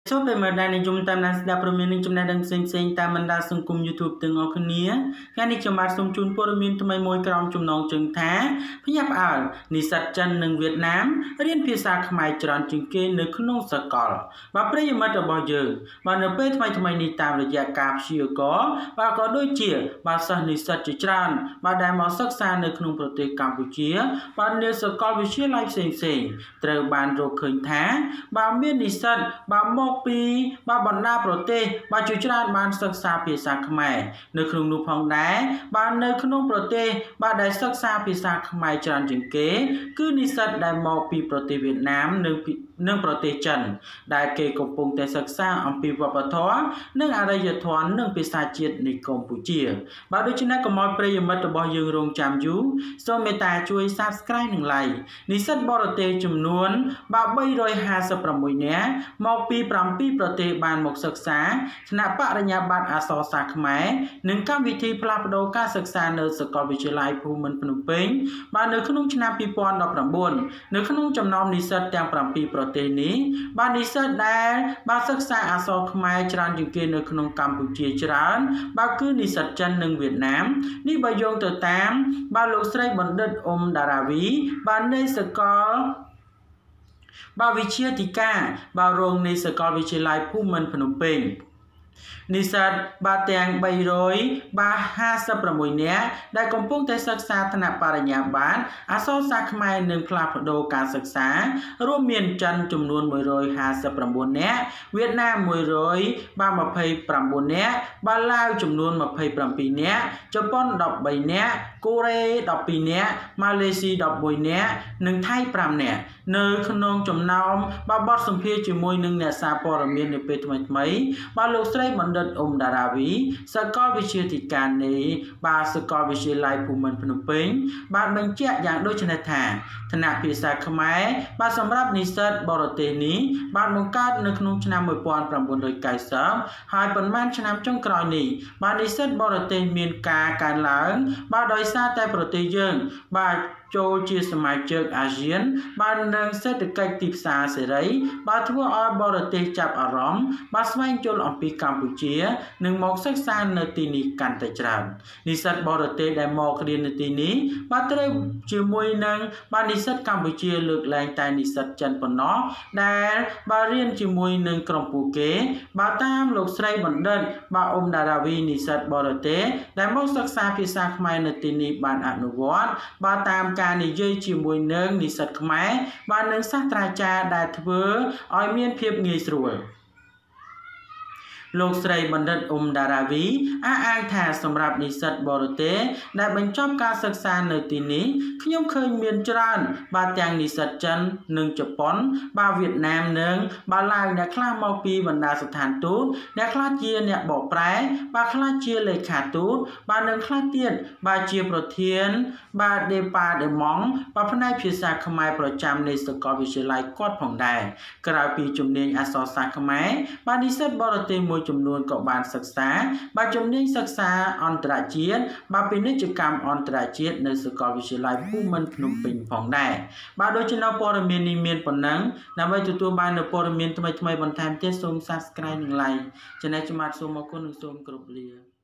ចូលពេលមើលដែរនិយមតាមដានស្ដាប់ព័ត៌មាននិងចំណេះដឹងផ្សេងៗតាមបណ្ដាសង្គម YouTube ទាំងអស់គ្នាថ្ងៃនេះខ្ញុំបាទសូមជូនព័ត៌មានថ្មីមួយក្រោមចំណងជើងថាភ្ញាក់ផ្អើលនិស្សិតចិននិងវៀតណាមរៀនភាសាខ្មែរច្រើនជាងគេនៅក្នុងសាកលបាទប្រិយមិត្តរបស់យើងបាទនៅពេលថ្មីនេះតាមរយៈការព្យាករណ៍បាទក៏ដូចជាបាទសិស្សនិស្សិតជាច្រើនបាទដែលមកសិក្សានៅក្នុងប្រទេសកម្ពុជាបាទនៅសាកលវិទ្យាល័យផ្សេងៗត្រូវបានរកឃើញថាបាទមាននិស្សិតបាទមកពីបាទបណ្ដាប្រទេសបាទជាច្រើនបានសិក្សាភាសាខ្មែរនៅក្នុងនោះផងដែរបាទនៅក្នុងប្រទេសបាទដែលសិក្សាភាសាខ្មែរច្រើនជាងគេគឺនិស្សិតដែលមកពីប្រទេសវៀតណាមនិងប្រទេសចិនដែលគេកំពុងតែសិក្សាអំពីវប្បធម៌និងអរិយធម៌និងភាសាជាតិនៃកម្ពុជាបាទដូច្នេះកុំឲ្យប្រិយមិត្តរបស់យើងរងចាំយូរសូមមេត្តាជួយ Subscribe និង Like និស្សិតបរទេសចំនួនបាទ356នាក់មកពី7ប្រទេសបានមកសិក្សាថ្នាក់បរិញ្ញាបត្រអក្សរសាស្ត្រខ្មែរនិងកម្មវិធីផ្លាស់ប្ដូរការសិក្សានៅសាកលវិទ្យាល័យភូមិន្ទភ្នំពេញបាទនៅក្នុងឆ្នាំ2019នៅក្នុងចំណោមនិស្សិតទាំង7ប្រទេសនេះបាទនិស្សិតដែលបាទសិក្សាអក្សរខ្មែរច្រើនជាងគេនៅក្នុងកម្ពុជាច្រើនបាទគឺនិស្សិតចិននិងវៀតណាមនេះបើយោងទៅតាមបាទលោកស្រីបណ្ឌិតអ៊ុំដារាវីបាទនៃសាកលបាទវិទ្យាធិការបាទរងនៃសាកលវិទ្យាល័យភូមិន្ទភ្នំពេញនិស្សិតបាទទាំង356នាក់ដែលកំពុងតែសិក្សាថ្នាក់បរិញ្ញាបត្រអក្សរសាស្ត្រខ្មែរនិងផ្លាស់ប្ដូរការសិក្សារួមមានចិនចំនួន159នាក់វៀតណាម129នាក់បាទឡាវចំនួន27នាក់ជប៉ុន13នាក់កូរ៉េ12នាក់ម៉ាឡេស៊ី11នាក់និងថៃ5នាក់នៅក្នុងចំណោមបាទបទសម្ភាសន៍ជាមួយនឹងអ្នកសារព័ត៌មាននៅពេលថ្មីបាទលោកស្រីបណ្ឌិតអ៊ុំដារាវីសាកលវិទ្យាធិការនៃបាទសាកលវិទ្យាល័យភូមិន្ទភ្នំពេញបានបញ្ជាក់យ៉ាងដូចនេះថាថ្នាក់ភាសាខ្មែរបាទសម្រាប់និស្សិតបរទេសនេះបានបង្កើតនៅក្នុងឆ្នាំ1990ហើយប៉ុន្មានឆ្នាំចុងក្រោយនេះបាទនិស្សិតបរទេសមានការកើនឡើងបាទដោយសារតែប្រទេសយើងបាទចូលជាសមាជិកអាស៊ានបាននឹងសេដ្ឋកិច្ចទីផ្សារសេរីបាទធ្វើឲ្យបរទេសចាប់អារម្មណ៍បាទស្វែងយល់អំពីកម្ពុជានិងមកសិក្សានៅទីនេះកាន់តែច្រើននិស្សិតបរទេសដែលមករៀននៅទីនេះបាទត្រូវជាមួយនឹងបាទនិស្សិតកម្ពុជាលើកលែងតែនិស្សិតចិនប៉ុណ្ណោះដែលបាទរៀនជាមួយនឹងក្រុមពួកគេបាទតាមលោកស្រីបណ្ឌិតបាទអ៊ុំដារាវីនិស្សិតបរទេសដែលមកសិក្សាភាសាខ្មែរនៅទីនេះបានអនុវត្តបាទតាមការនិយាយជាមួយនឹងនិស្សិតខ្មែរបាទនឹងសាស្ត្រាចារ្យដែលធ្វើឲ្យមានភាពងាយស្រួលលោកស្រីបណ្ឌិតអ៊ុំដារាវីអះអាងថាសម្រាប់និស្សិតបរទេសដែលបញ្ចប់ការសិក្សានៅទីនេះខ្ញុំឃើញមានច្រើនបាទទាំងនិស្សិតចិននិងជប៉ុនបាទវៀតណាមនិងបាទឡាវអ្នកខ្លះមកពីបណ្ដាស្ថានទូតអ្នកខ្លះជាអ្នកបកប្រែបាទខ្លះជាលេខាទូតបាទនិងខ្លះទៀតបាទជាប្រធានបាទដេប៉ាដេម៉ង់បាទផ្នែកភាសាខ្មែរប្រចាំនៃសាកលវិទ្យាល័យគាត់ផងដែរក្រៅពីជំនាញអក្សរសាស្ត្រខ្មែរបាទនិស្សិតបរទេសមួយចំនួនក៏បានសិក្សាបាទជំនាញសិក្សាអន្តរជាតិបាទពាណិជ្ជកម្មអន្តរជាតិនៅសាកលវិទ្យាល័យភូមិន្ទភ្នំពេញផងដែរបាទដូច្នេះព័ត៌មាននេះមានប៉ុណ្ណឹងដើម្បីទទួលបាននូវព័ត៌មានថ្មីបន្ថែមទៀតសូម Subscribe និង Like ចំណែកខ្ញុំបាទសូមអរគុណនិងសូមគោរពលា